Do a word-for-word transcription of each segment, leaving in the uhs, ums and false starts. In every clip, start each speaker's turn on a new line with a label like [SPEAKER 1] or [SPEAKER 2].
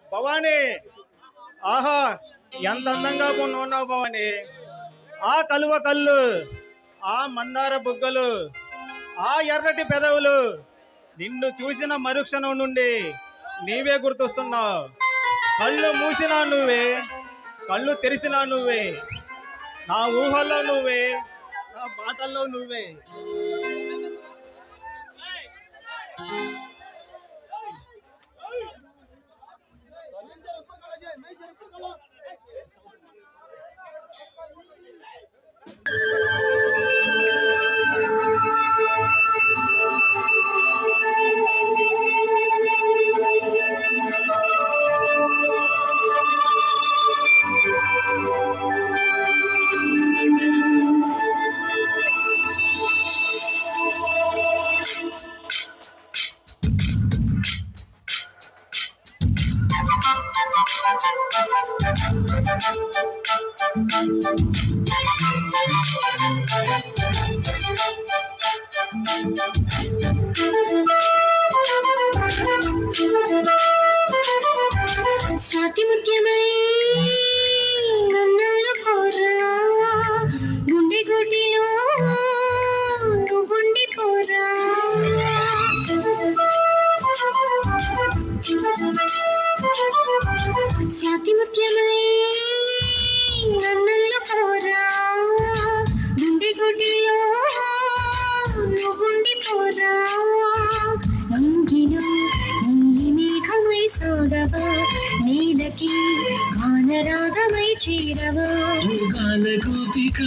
[SPEAKER 1] భవానీ, ఆహా ఎంత అందంగా ఉన్నావు భవానీ. ఆ కలువ కళ్ళు, ఆ మందార బుగ్గలు, ఆ ఎర్రటి పెదవులు, నిన్ను చూసిన మరుక్షణం నుండి నీవే గుర్తొస్తున్నావు. కళ్ళు మూసినా నువ్వే, కళ్ళు తెరిసినా నువ్వే, నా ఊహల్లో నువ్వే, నా పాటల్లో నువ్వే.
[SPEAKER 2] స్వాతి ముత్యమై నన్నుల్లో పోరా, గుండె గుడిలో నువ్వుండి పోరా. స్వాతి ముత్యమై నన్నుల్లో పోరా, గుండె గుడిలో నువ్వుండి పోరా. నింగిలో నీలి మేఘమై సాగవా, నీలకి గానరాగమై చేరవా.
[SPEAKER 3] గాన గోపిక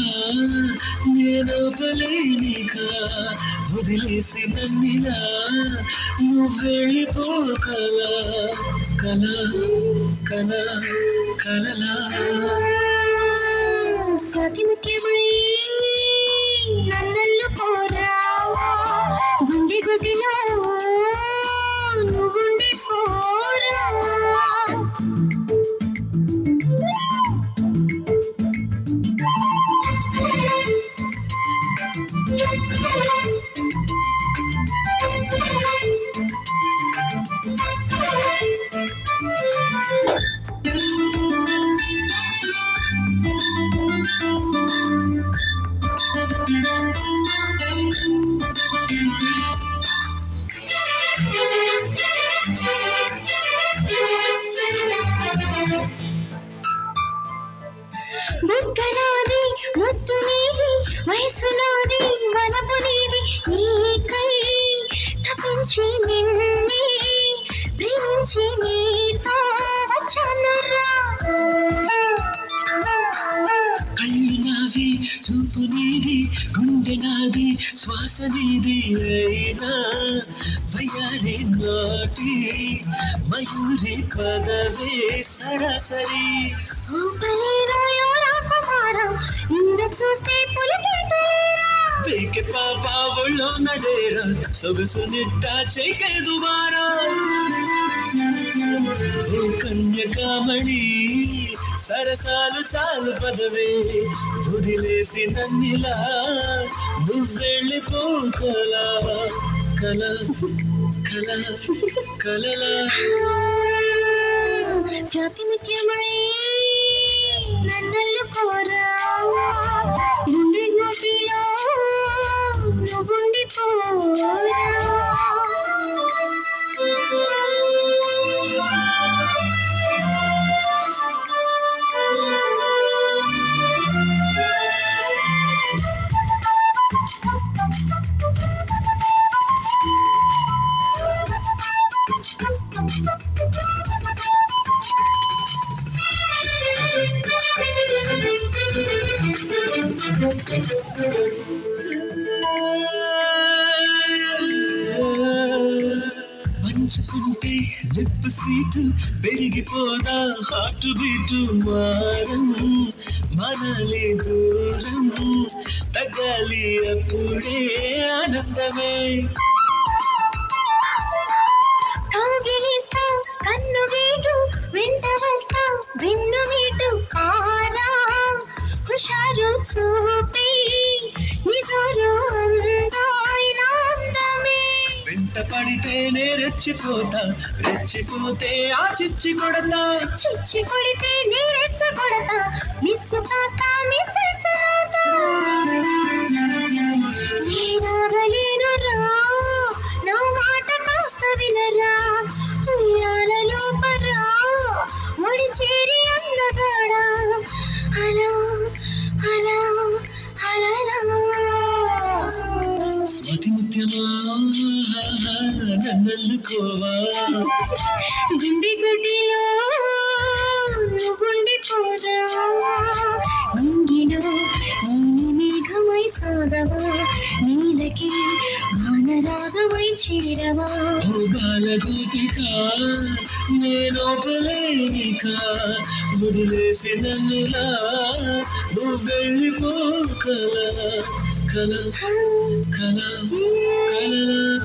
[SPEAKER 3] నేనోపలేనిక, వదిలేసి నన్నిలా నువ్వెళ్ళిపోకలా. కల కల కలలా
[SPEAKER 2] స్వాతి ముత్యమై నన్నల్లో పోరా, గుండె గుడిలో నువ్వుండి పోరా. బుగ్గనాది ముద్దు నీది, వయసులోని వలపు నీది, నీకై తపించి నిన్నే ప్రేమించి నీతో వచ్చానురా.
[SPEAKER 3] కళ్ళు నావి, చూపు నీది, గుండె నాది, శ్వాస నీది అయినా వయ్యారి నాటి మయూరి పదవే సరాసరి.
[SPEAKER 2] నిన్ను చూస్తే
[SPEAKER 3] పేకె పాప ఒళ్ళో నడేరా, సొగసు నిట్ట చేకేదు వారా. ఓ కన్యకామణి సరసాలు చాలు పదవే, వదిలేసి నన్నిలా నువ్వెళ్ళిపోకలా. కల కల కలలా
[SPEAKER 2] స్వాతి ముత్యమై నన్నల్లో పోరా, గుండె గుడిలో నువ్వుండి పోరా.
[SPEAKER 3] మంచుకుంటే లిప్ సీటు పెరిగిపోదా, హార్ట్ బీటు మారం మనలే దూరం తగాలి అప్పుడే ఆనందమే.
[SPEAKER 2] కౌగిలిస్తా కన్ను వీడు, వెంట వస్తా వెన్ను వీడు, కారా హుషారు చూపి నిజారు అందమే.
[SPEAKER 3] వెంట పడితే నేరే రెచ్చిపోతా రెచ్చిపోతే ఆ చిచ్చి కొడతా
[SPEAKER 2] చిచ్చి కొడితే నీ రెచ్చ కొడతా మిస్సు కాస్తా మిస్సెస్ నేనాగలేను రా నా మాట కాస్త వినరా ఉయ్యాలలో పరా ముడి చేరి అందగాడా అలా అలా అలా
[SPEAKER 3] స్మృతి ముత్యమా నన్నల్లుకోవా
[SPEAKER 2] గుండె గుడిలో నువ్వుండిపోరా నింగిలో నీలి మేఘమై సాగవా నీలకి వానరాగమై చేరవా
[SPEAKER 3] భోగాల గోపిక నేనోపలేనిక వదిలేసి నన్నులా నువ్వు వెళ్ళిపో కల కల కల కల